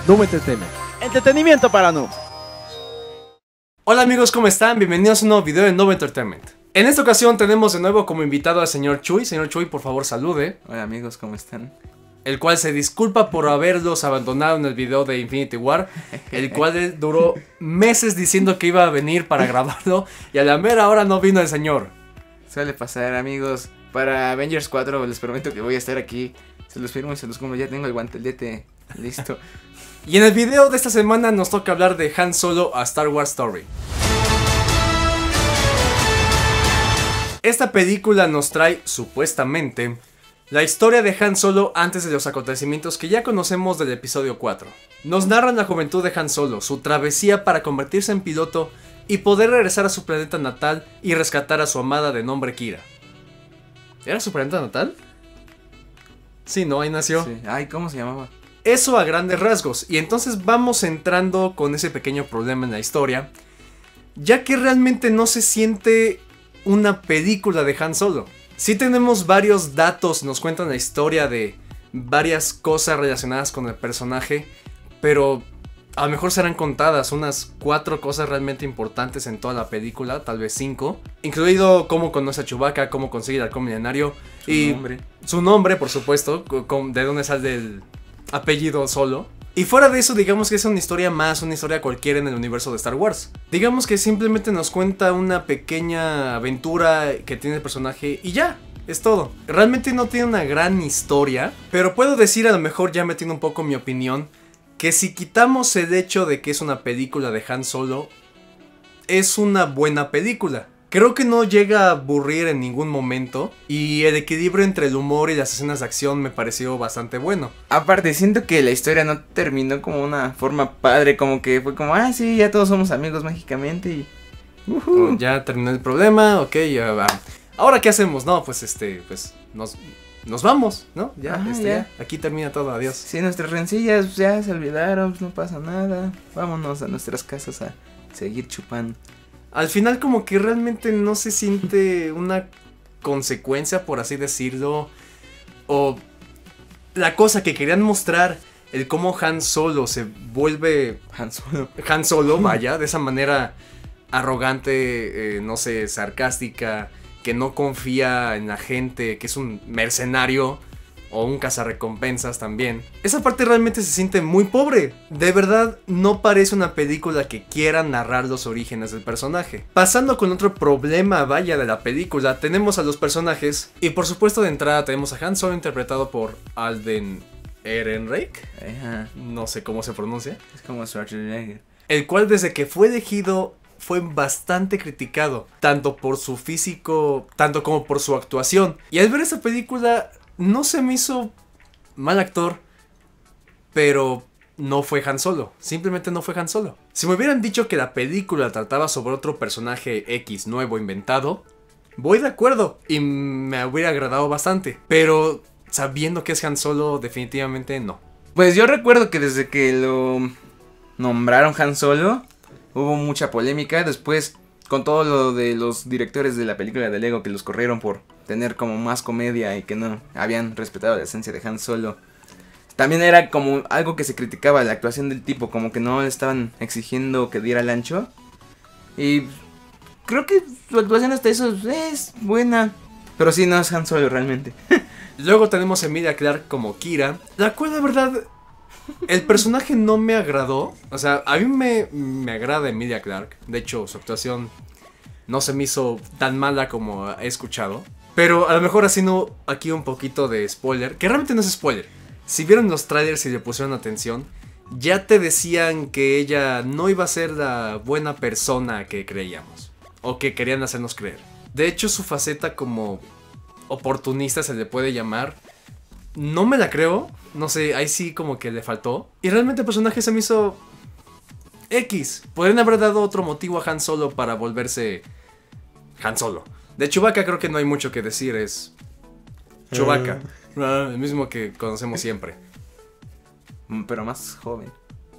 Noob Entertainment. Entretenimiento para noobs. Hola amigos, ¿cómo están? Bienvenidos a un nuevo video de Noob Entertainment. En esta ocasión tenemos de nuevo como invitado al señor Chuy. Señor Chuy, por favor salude. Hola amigos, ¿cómo están? El cual se disculpa por haberlos abandonado en el video de Infinity War. El cual duró meses diciendo que iba a venir para grabarlo. Y a la mera hora no vino el señor. Suele pasar amigos. Para Avengers 4 les prometo que voy a estar aquí. Se los firmo y se los cumplo. Ya tengo el guantelete listo. Y en el video de esta semana nos toca hablar de Han Solo a Star Wars Story. Esta película nos trae, supuestamente, la historia de Han Solo antes de los acontecimientos que ya conocemos del episodio 4. Nos narran la juventud de Han Solo, su travesía para convertirse en piloto y poder regresar a su planeta natal y rescatar a su amada de nombre Kira. ¿Era su planeta natal? Sí, ¿no? Ahí nació. Sí. Ay, ¿cómo se llamaba? Eso a grandes rasgos, y entonces vamos entrando con ese pequeño problema en la historia, ya que realmente no se siente una película de Han Solo. Sí tenemos varios datos, nos cuentan la historia de varias cosas relacionadas con el personaje, pero a lo mejor serán contadas unas 4 cosas realmente importantes en toda la película, tal vez 5, incluido cómo conoce a Chewbacca, cómo consigue el halcón milenario y su nombre, por supuesto, de dónde sale el apellido Solo. Y fuera de eso, digamos que es una historia más, una historia cualquiera en el universo de Star Wars. Digamos que simplemente nos cuenta una pequeña aventura que tiene el personaje y ya, es todo. Realmente no tiene una gran historia, pero puedo decir, a lo mejor ya metiendo un poco mi opinión, que si quitamos el hecho de que es una película de Han Solo, es una buena película. Creo que no llega a aburrir en ningún momento y el equilibrio entre el humor y las escenas de acción me pareció bastante bueno. Aparte, siento que la historia no terminó como una forma padre, como que fue como, ah, sí, ya todos somos amigos mágicamente y... Ya terminó el problema, ok, ya va. Ahora, ¿qué hacemos? No, pues pues nos vamos, ¿no? Ya, ya, aquí termina todo, adiós. Sí, nuestras rencillas ya se olvidaron, pues no pasa nada. Vámonos a nuestras casas a seguir chupando. Al final como que realmente no se siente una consecuencia, por así decirlo, o la cosa que querían mostrar, el cómo Han Solo se vuelve Han Solo, vaya, de esa manera arrogante, no sé, sarcástica, que no confía en la gente, que es un mercenario o un cazarrecompensas también. Esa parte realmente se siente muy pobre. De verdad, no parece una película que quiera narrar los orígenes del personaje. Pasando con otro problema, vaya, de la película, tenemos a los personajes. Y por supuesto, de entrada tenemos a Han Solo interpretado por Alden Ehrenreich. No sé cómo se pronuncia. Es como Schwarzenegger. El cual desde que fue elegido fue bastante criticado, tanto por su físico, tanto como por su actuación. Y al ver esta película, no se me hizo mal actor, pero no fue Han Solo. Simplemente no fue Han Solo. Si me hubieran dicho que la película trataba sobre otro personaje X nuevo inventado, voy de acuerdo y me hubiera agradado bastante. Pero sabiendo que es Han Solo, definitivamente no. Pues yo recuerdo que desde que lo nombraron Han Solo, hubo mucha polémica. Después, con todo lo de los directores de la película de Lego que los corrieron por tener como más comedia y que no habían respetado la esencia de Han Solo. También era como algo que se criticaba, la actuación del tipo, como que no le estaban exigiendo que diera el ancho. Y creo que su actuación hasta eso es buena, pero sí, no es Han Solo realmente. Luego tenemos a Emilia Clarke como Kira, la cual la verdad, el personaje no me agradó. O sea, a mí me agrada Emilia Clarke. De hecho, su actuación no se me hizo tan mala como he escuchado. Pero a lo mejor haciendo aquí un poquito de spoiler, que realmente no es spoiler. Si vieron los trailers y le pusieron atención, ya te decían que ella no iba a ser la buena persona que creíamos, o que querían hacernos creer. De hecho, su faceta como oportunista, se le puede llamar, no me la creo. No sé, ahí sí como que le faltó. Y realmente el personaje se me hizo X. Podrían haber dado otro motivo a Han Solo para volverse Han Solo. De Chewbacca creo que no hay mucho que decir, es Chewbacca, el mismo que conocemos siempre. Pero más joven.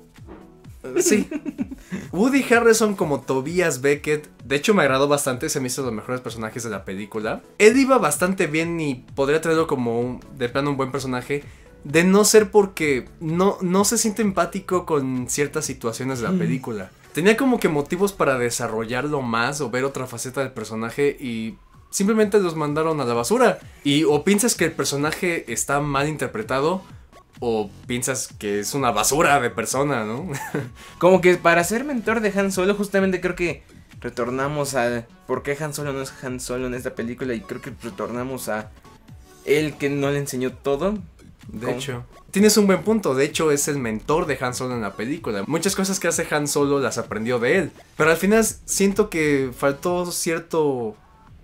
Sí. Woody Harrelson como Tobias Beckett, de hecho me agradó bastante, se me hizo de los mejores personajes de la película. Él iba bastante bien y podría traerlo como de plano un buen personaje. de no ser porque no se siente empático con ciertas situaciones de la película. Tenía como que motivos para desarrollarlo más o ver otra faceta del personaje y simplemente los mandaron a la basura. Y o piensas que el personaje está mal interpretado o piensas que es una basura de persona, ¿no? Como que para ser mentor de Han Solo, justamente creo que retornamos a por qué Han Solo no es Han Solo en esta película y creo que retornamos a él que no le enseñó todo. De hecho, tienes un buen punto. De hecho, es el mentor de Han Solo en la película. Muchas cosas que hace Han Solo las aprendió de él. Pero al final siento que faltó cierto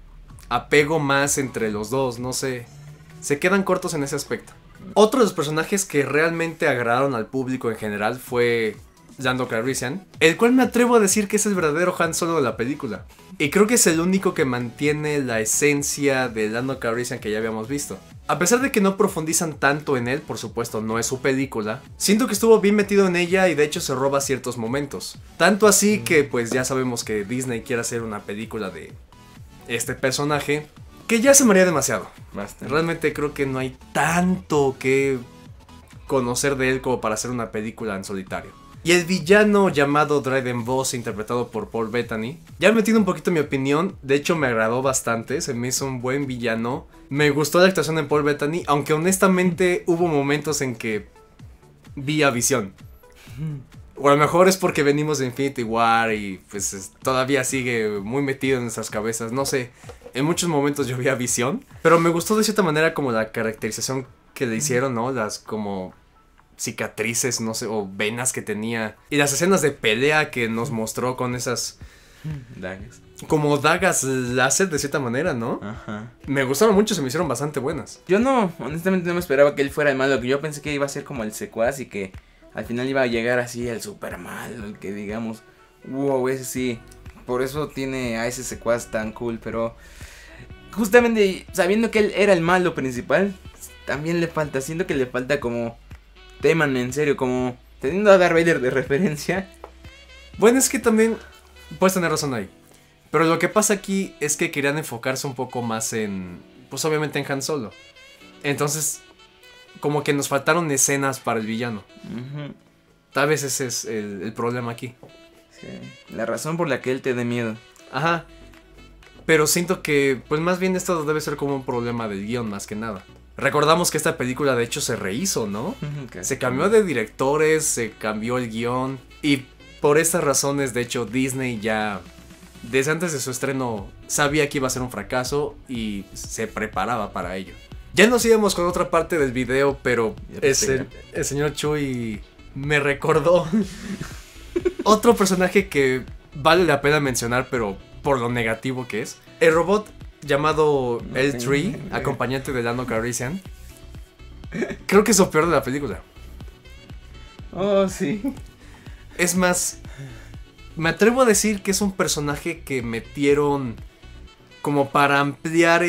apego más entre los dos. No sé. Se quedan cortos en ese aspecto. Otro de los personajes que realmente agradaron al público en general fue Lando Calrissian, el cual me atrevo a decir que es el verdadero Han Solo de la película. Y creo que es el único que mantiene la esencia de Lando Calrissian que ya habíamos visto. A pesar de que no profundizan tanto en él, por supuesto no es su película, siento que estuvo bien metido en ella y de hecho se roba ciertos momentos. Tanto así que pues ya sabemos que Disney quiere hacer una película de este personaje, que ya se me haría demasiado. Bastante. Realmente creo que no hay tanto que conocer de él como para hacer una película en solitario. Y el villano llamado Dryden Voss, interpretado por Paul Bettany, ya he metido un poquito mi opinión. De hecho me agradó bastante, se me hizo un buen villano. Me gustó la actuación de Paul Bettany, aunque honestamente hubo momentos en que vi a Visión. O a lo mejor es porque venimos de Infinity War y pues todavía sigue muy metido en nuestras cabezas, no sé. En muchos momentos yo vi a Visión, pero me gustó de cierta manera como la caracterización que le hicieron, ¿no? Las como cicatrices, no sé, o venas que tenía. Y las escenas de pelea que nos mostró con esas dagas. Como dagas láser de cierta manera, ¿no? Ajá. Me gustaron mucho, se me hicieron bastante buenas. Yo no, honestamente no me esperaba que él fuera el malo. Yo pensé que iba a ser como el secuaz y que al final iba a llegar así el super malo, el que digamos, wow, ese sí. Por eso tiene a ese secuaz tan cool, pero justamente sabiendo que él era el malo principal, también le falta, siento que le falta como teman en serio, como teniendo a Darth Vader de referencia. Bueno, es que también puedes tener razón ahí. Pero lo que pasa aquí es que querían enfocarse un poco más en, pues obviamente en Han Solo. Entonces, como que nos faltaron escenas para el villano. Tal vez ese es el problema aquí. Sí, la razón por la que él te dé miedo. Ajá. Pero siento que, pues más bien esto debe ser como un problema del guión más que nada. Recordamos que esta película de hecho se rehizo, ¿no? Se cambió de directores, se cambió el guión. Y por estas razones, de hecho, Disney ya, desde antes de su estreno, sabía que iba a ser un fracaso y se preparaba para ello. Ya nos íbamos con otra parte del video, pero el señor Chuy me recordó otro personaje que vale la pena mencionar, pero por lo negativo que es. El robot llamado L3, acompañante de Lando Calrissian. Creo que es lo peor de la película. Oh, sí. Es más, me atrevo a decir que es un personaje que metieron como para ampliar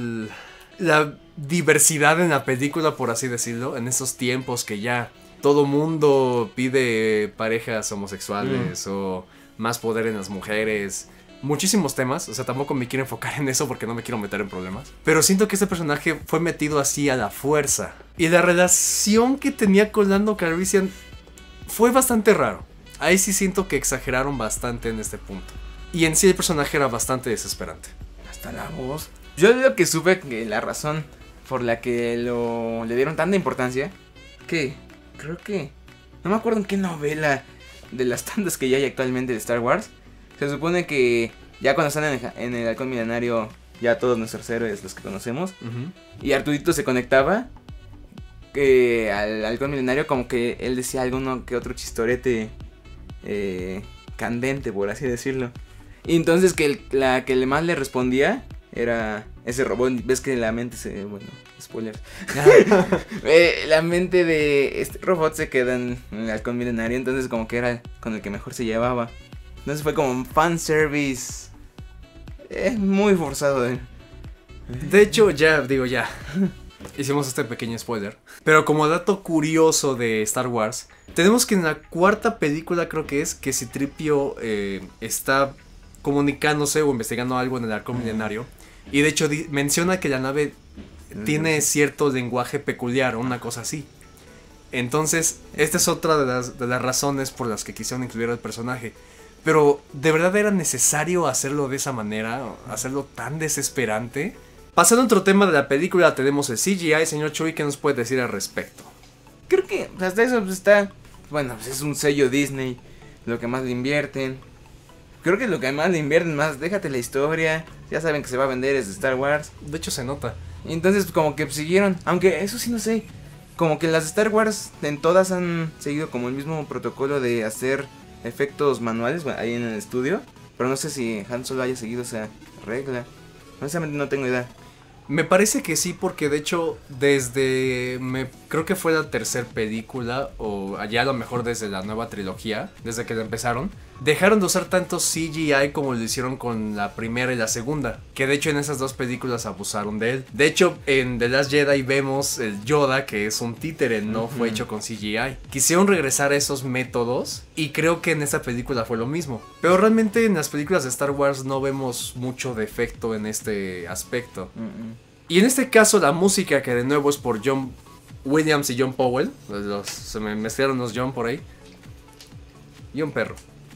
la diversidad en la película, por así decirlo, en esos tiempos que ya todo mundo pide parejas homosexuales o más poder en las mujeres. Muchísimos temas, o sea, tampoco me quiero enfocar en eso porque no me quiero meter en problemas. Pero siento que este personaje fue metido así a la fuerza. Y la relación que tenía con Lando Calrissian fue bastante raro. Ahí sí siento que exageraron bastante en este punto. Y en sí el personaje era bastante desesperante. Hasta la voz. Yo lo que supe que la razón por la que le dieron tanta importancia, que creo que no me acuerdo en qué novela de las tantas que ya hay actualmente de Star Wars. Se supone que ya cuando están en el Halcón Milenario, ya todos nuestros héroes, los que conocemos, y Arturito se conectaba al Halcón Milenario, como que él decía alguno que otro chistorete candente, por así decirlo. Y entonces que la que más le respondía era ese robot. Ves que la mente se... Bueno, spoilers. La mente de este robot se queda en el Halcón Milenario, entonces como que era con el que mejor se llevaba. Entonces fue como un fanservice muy forzado. De hecho, ya hicimos este pequeño spoiler. Pero como dato curioso de Star Wars, tenemos que en la cuarta película, creo que C-3PO está comunicándose o investigando algo en el Halcón Milenario. Y de hecho menciona que la nave tiene cierto lenguaje peculiar o una cosa así. Entonces, esta es otra de las razones por las que quisieron incluir al personaje. Pero, ¿de verdad era necesario hacerlo de esa manera? ¿Hacerlo tan desesperante? Pasando a otro tema de la película, tenemos el CGI. Señor Chuy, ¿qué nos puede decir al respecto? Creo que hasta eso pues, está... Bueno, pues es un sello Disney, lo que más le invierten. Creo que lo que más le invierten más, déjate la historia, ya saben que se va a vender es de Star Wars. De hecho se nota. Entonces como que siguieron, aunque eso sí no sé, como que las de Star Wars en todas han seguido como el mismo protocolo de hacer efectos manuales ahí en el estudio. Pero no sé si Han Solo haya seguido esa regla, honestamente no tengo idea. Me parece que sí, porque de hecho creo que fue la tercera película, o allá a lo mejor desde la nueva trilogía, desde que la empezaron, dejaron de usar tanto CGI como lo hicieron con la primera y la segunda, que de hecho en esas dos películas abusaron de él. De hecho en The Last Jedi vemos el Yoda, que es un títere, no fue hecho con CGI. Quisieron regresar a esos métodos y creo que en esta película fue lo mismo. Pero realmente en las películas de Star Wars no vemos mucho defecto en este aspecto. Y en este caso la música, que de nuevo es por John Williams y John Powell, se me mezclaron los John por ahí, y un perro.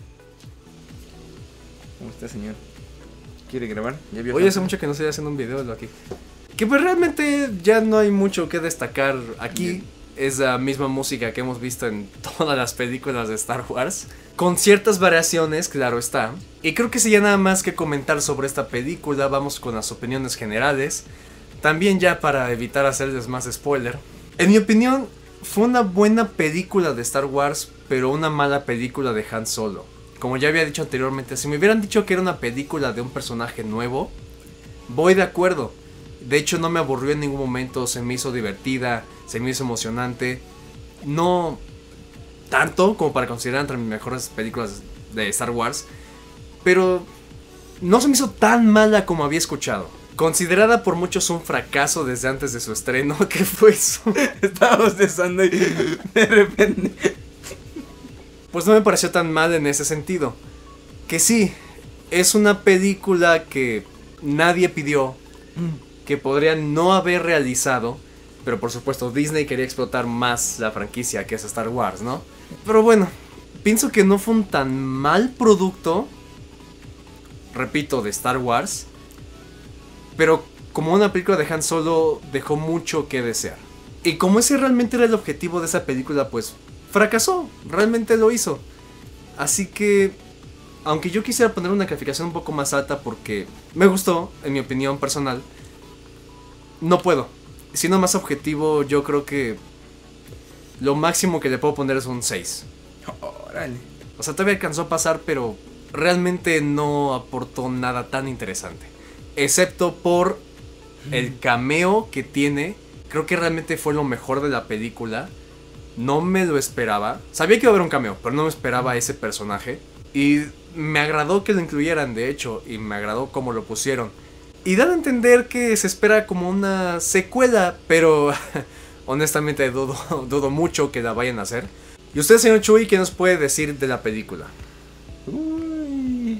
¿Cómo está, señor? ¿Quiere grabar? ¿Ya vio? Oye, hace mucho que no estoy haciendo un video de lo aquí. Que pues realmente ya no hay mucho que destacar aquí. Bien. Es la misma música que hemos visto en todas las películas de Star Wars, con ciertas variaciones, claro está. Y creo que si ya nada más que comentar sobre esta película, vamos con las opiniones generales. También ya para evitar hacerles más spoiler. En mi opinión, fue una buena película de Star Wars, pero una mala película de Han Solo. Como ya había dicho anteriormente, si me hubieran dicho que era una película de un personaje nuevo, voy de acuerdo. De hecho no me aburrió en ningún momento, se me hizo divertida, se me hizo emocionante. No tanto como para considerar entre mis mejores películas de Star Wars, pero no se me hizo tan mala como había escuchado. Considerada por muchos un fracaso desde antes de su estreno. ¿Qué fue eso? Estaba bostezando y de repente... Pues no me pareció tan mal en ese sentido. Que sí, es una película que nadie pidió, que podrían no haber realizado, pero por supuesto Disney quería explotar más la franquicia que es Star Wars, ¿no? Pero bueno, pienso que no fue un tan mal producto, repito, de Star Wars, pero como una película de Han Solo dejó mucho que desear. Y como ese realmente era el objetivo de esa película, pues fracasó, realmente lo hizo. Así que, aunque yo quisiera poner una calificación un poco más alta porque me gustó, en mi opinión personal, no puedo. Siendo más objetivo, yo creo que lo máximo que le puedo poner es un 6. Órale. O sea, todavía alcanzó a pasar, pero realmente no aportó nada tan interesante. Excepto por el cameo que tiene. Creo que realmente fue lo mejor de la película. No me lo esperaba. Sabía que iba a haber un cameo, pero no me esperaba a ese personaje. Y me agradó que lo incluyeran, de hecho. Y me agradó cómo lo pusieron. Y dan a entender que se espera como una secuela, pero honestamente dudo mucho que la vayan a hacer. ¿Y usted, señor Chuy, qué nos puede decir de la película? Uy.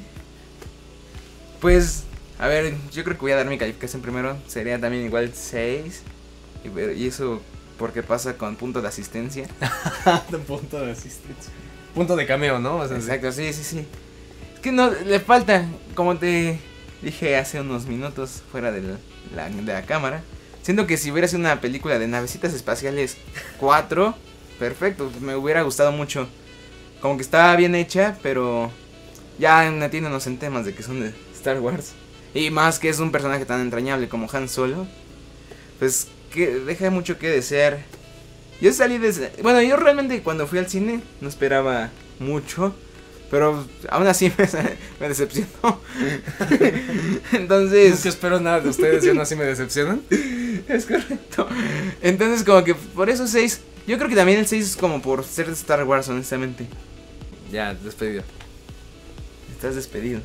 Pues, a ver, yo creo que voy a dar mi calificación primero. Sería también igual 6. Y eso porque pasa con punto de asistencia. Punto de asistencia. Punto de cameo, ¿no? Exacto, sí. Es que no, le falta, como te dije hace unos minutos fuera de la cámara. Siento que si hubiera sido una película de navecitas espaciales 4, perfecto, me hubiera gustado mucho. Como que estaba bien hecha, pero ya metiéndonos en temas de que son de Star Wars. Y más que es un personaje tan entrañable como Han Solo, pues que deja mucho que desear. Yo salí bueno, yo realmente cuando fui al cine no esperaba mucho, pero aún así me decepcionó. Entonces... Nunca espero nada de ustedes y aún así me decepcionan. Es correcto. Entonces como que por eso 6. Yo creo que también el 6 es como por ser de Star Wars, honestamente. Ya, despedido. Estás despedido.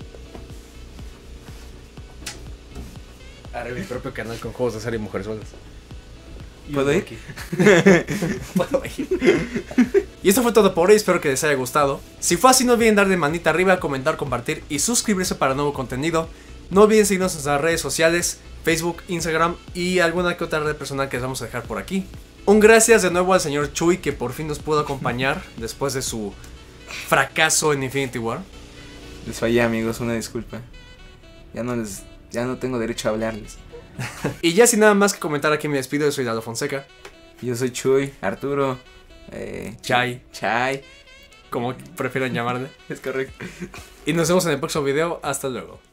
Haré mi propio canal con juegos de azar y mujeres solas. ¿Puedo ir? Puedo ir. Y esto fue todo por hoy, espero que les haya gustado. Si fue así, no olviden darle manita arriba, comentar, compartir y suscribirse para nuevo contenido. No olviden seguirnos en nuestras redes sociales, Facebook, Instagram y alguna que otra red personal que les vamos a dejar por aquí. Un gracias de nuevo al señor Chuy, que por fin nos pudo acompañar después de su fracaso en Infinity War. Les fallé, amigos, una disculpa. Ya no tengo derecho a hablarles. Y ya sin nada más que comentar, aquí me despido. Yo soy Lalo Fonseca. Yo soy Chuy, Arturo, Chai, Chai, como prefieran llamarle. es correcto. Y nos vemos en el próximo video. Hasta luego.